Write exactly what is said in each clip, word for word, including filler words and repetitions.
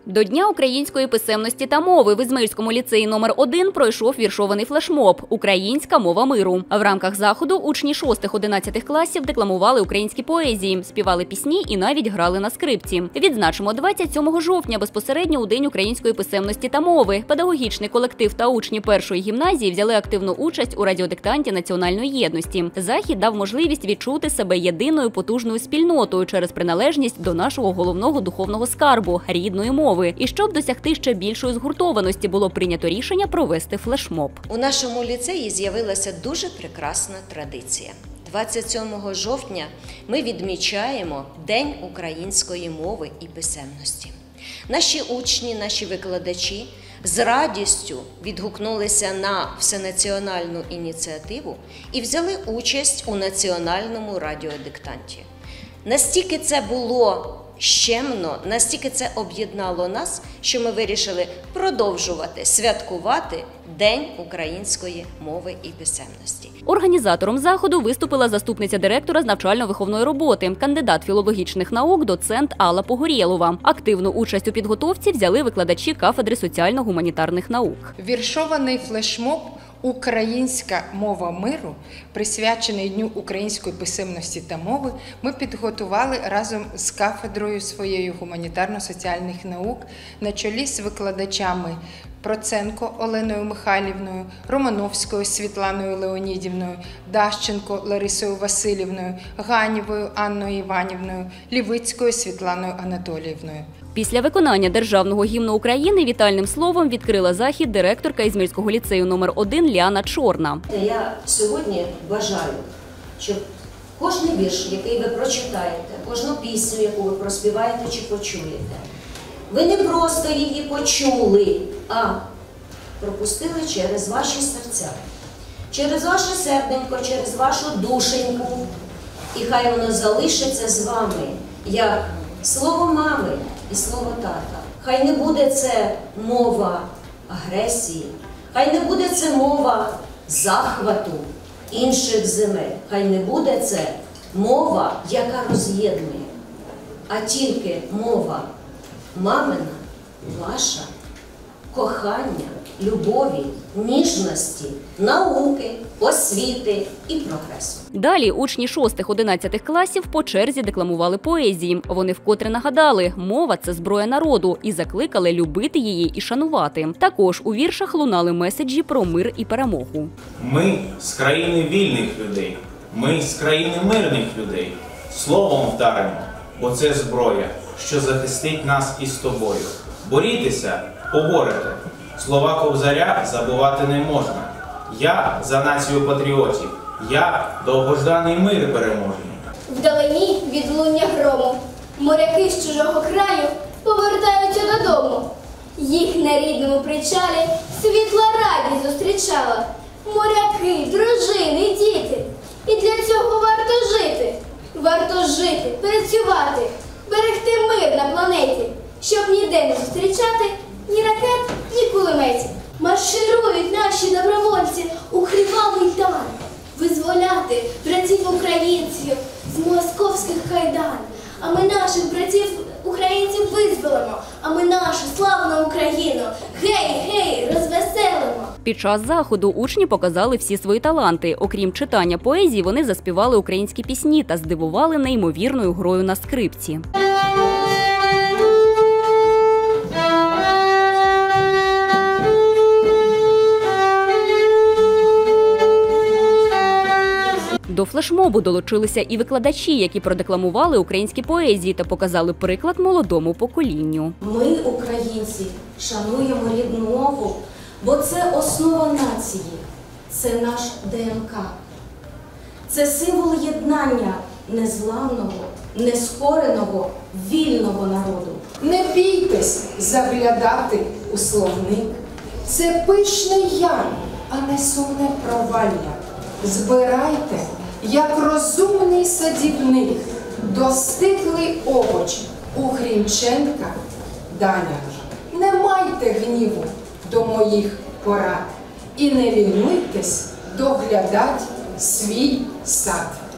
До Дня української писемності та мови в Ізмаїльському ліцеї номер один пройшов віршований флешмоб «Українська мова миру». В рамках заходу учні шостих-одинадцятих класів декламували українські поезії, співали пісні і навіть грали на скрипці. Відзначимо двадцять сьомого жовтня безпосередньо у День української писемності та мови. Педагогічний колектив та учні першої гімназії взяли активну участь у радіодиктанті національної єдності. Захід дав можливість відчути себе єдиною потужною спільнотою через приналежність до нашого головного духовного скарбу – рідної мови. І щоб досягти ще більшої згуртованості, було прийнято рішення провести флешмоб. У нашому ліцеї з'явилася дуже прекрасна традиція. двадцять сьомого жовтня ми відмічаємо День української мови і писемності. Наші учні, наші викладачі з радістю відгукнулися на всенаціональну ініціативу і взяли участь у національному радіодиктанті. Настільки це було щемно, настільки це об'єднало нас, що ми вирішили продовжувати святкувати День української мови і писемності. Організатором заходу виступила заступниця директора з навчально-виховної роботи, кандидат філологічних наук, доцент Алла Погорєлова. Активну участь у підготовці взяли викладачі кафедри соціально-гуманітарних наук. Віршований флешмоб «Українська мова миру», присвячений Дню української писемності та мови, ми підготували разом з кафедрою своєю гуманітарно-соціальних наук на чолі з викладачами Проценко Оленою Михайлівною, Романовською Світланою Леонідівною, Дащенко Ларисою Васильівною, Ганєвою Анною Іванівною, Лівицькою Світланою Анатоліївною. Після виконання Державного гімну України вітальним словом відкрила захід директорка Ізмаїльського ліцею номер один Ліана Чорна. Я сьогодні бажаю, щоб кожний вірш, який ви прочитаєте, кожну пісню, яку ви проспіваєте чи почуєте, ви не просто її почули, а пропустили через ваші серця, через ваше серденько, через вашу душеньку. І хай воно залишиться з вами, як слово мами і слово тата. Хай не буде це мова агресії, хай не буде це мова захвату інших земель, хай не буде це мова, яка роз'єднує, а тільки мова мамина, ваша, кохання, любові, ніжності, науки, освіти і прогресу. Далі учні шостих-одинадцятих класів по черзі декламували поезії. Вони вкотре нагадали, мова – це зброя народу і закликали любити її і шанувати. Також у віршах лунали меседжі про мир і перемогу. Ми з країни вільних людей, ми з країни мирних людей. Словом вдаримо, бо це зброя, що захистить нас із тобою. Борітеся, поборете. Слова Ковзаря забувати не можна. Я за націю патріотів, я довгожданий мир переможний. Вдалині відлуння грому, моряки з чужого краю повертаються додому. Їх на рідному причалі світла радість зустрічала. Моряки, дружини, діти. І для цього варто жити. Варто жити, працювати, берегти мир на планеті, щоб ніде не зустрічати ні ракет, ні кулеметів. Марширують наші добровольці у кривавий дан, визволяти братів-українців з московських кайдан. А ми наших братів-українців визволимо, а ми нашу славну Україну гей, гей, розвеселимо. Під час заходу учні показали всі свої таланти. Окрім читання поезії, вони заспівали українські пісні та здивували неймовірною грою на скрипці. До флешмобу долучилися і викладачі, які продекламували українські поезії та показали приклад молодому поколінню. Ми, українці, шануємо рідну мову, бо це основа нації, це наш ДНК. Це символ єднання незламного, нескореного, вільного народу. Не бійтесь заглядати у словник. Це пишний яр, а не сумне провалля. Збирайте, як розумний садівник, достиглий овоч у Грінченка Даня. Не майте гніву до моїх порад і не лінуйтесь доглядать свій сад.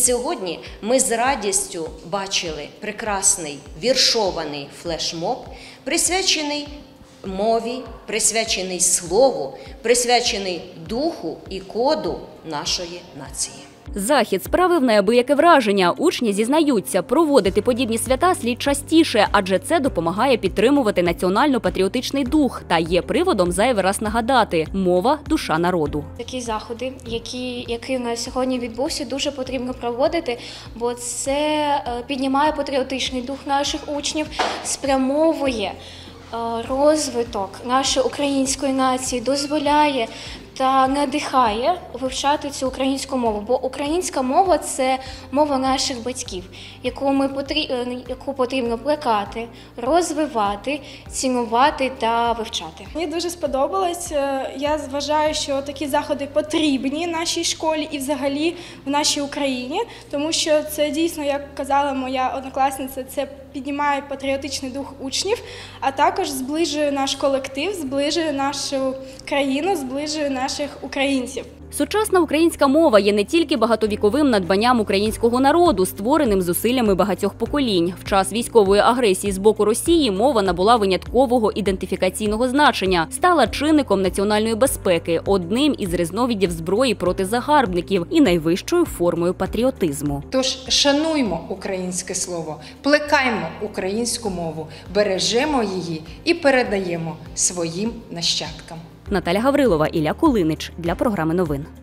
Сьогодні ми з радістю бачили прекрасний віршований флешмоб, присвячений мові, присвячений слову, присвячений духу і коду нашої нації. Захід справив неабияке враження. Учні зізнаються, проводити подібні свята слід частіше, адже це допомагає підтримувати національно-патріотичний дух та є приводом зайвий раз нагадати – мова – душа народу. Такі заходи, які, які в нас сьогодні відбувся, дуже потрібно проводити, бо це піднімає патріотичний дух наших учнів, спрямовує розвиток нашої української нації, дозволяє та надихає вивчати цю українську мову. Бо українська мова – це мова наших батьків, яку, ми потрібно, яку потрібно плекати, розвивати, цінувати та вивчати. Мені дуже сподобалось. Я вважаю, що такі заходи потрібні нашій школі і взагалі в нашій Україні, тому що це дійсно, як казала моя однокласниця, це піднімає патріотичний дух учнів, а також зближує наш колектив, зближує нашу країну, зближує наших українців. Сучасна українська мова є не тільки багатовіковим надбанням українського народу, створеним зусиллями багатьох поколінь. В час військової агресії з боку Росії мова набула виняткового ідентифікаційного значення, стала чинником національної безпеки, одним із різновидів зброї проти загарбників і найвищою формою патріотизму. Тож шануймо українське слово, плекаймо українську мову, бережемо її і передаємо своїм нащадкам. Наталя Гаврилова, Ілля Кулинич для програми новин.